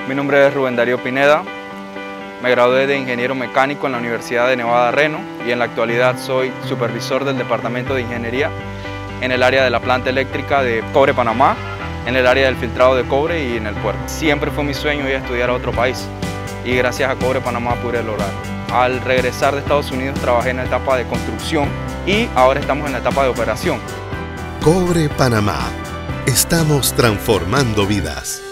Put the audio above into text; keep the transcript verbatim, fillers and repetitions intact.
Mi nombre es Rubén Darío Pineda, me gradué de ingeniero mecánico en la Universidad de Nevada, Reno y en la actualidad soy supervisor del Departamento de Ingeniería en el área de la planta eléctrica de Cobre Panamá, en el área del filtrado de cobre y en el puerto. Siempre fue mi sueño ir a estudiar a otro país y gracias a Cobre Panamá pude lograrlo. Al regresar de Estados Unidos trabajé en la etapa de construcción y ahora estamos en la etapa de operación. Cobre Panamá. Estamos transformando vidas.